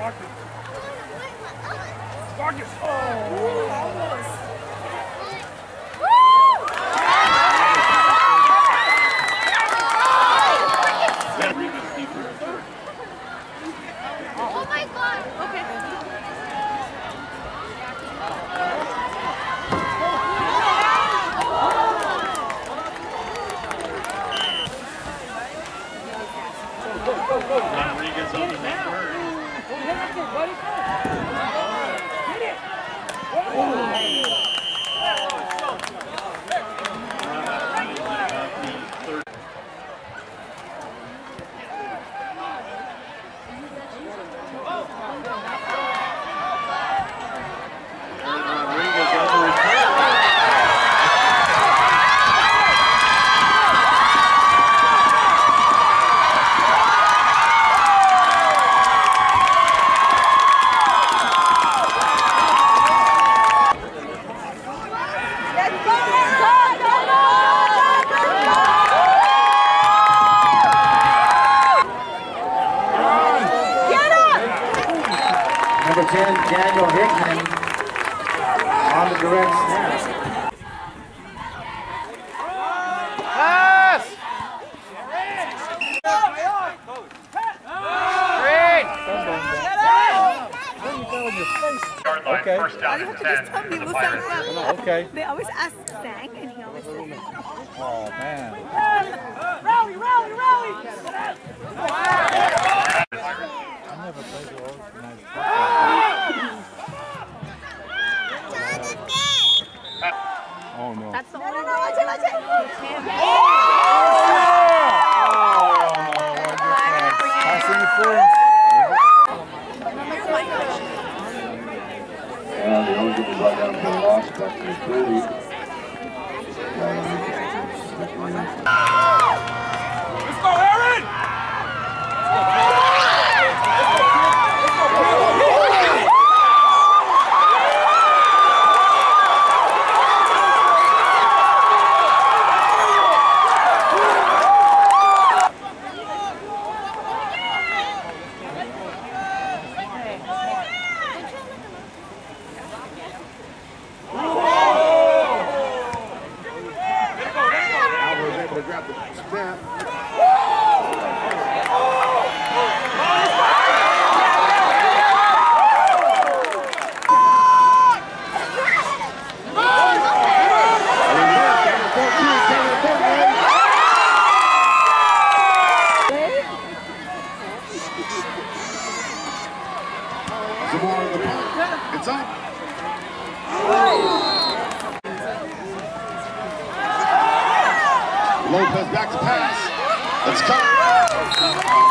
Oh my God! Okay. Rodriguez on the network. Number 10, Daniel Hickman, on the direct snap. Pass! Green! Okay. First down You and have to 10. just tell me what's that. Okay. They always ask Sang, and he always says no. Oh, man. Rally, rally, rally! I never played the organized Oh, no. That's the only No, watch it, watch it! Pass interference. The O's will be brought down for the loss, but it's 30. Let's go, Aaron! It's up. Lopez back to pass. Let's go.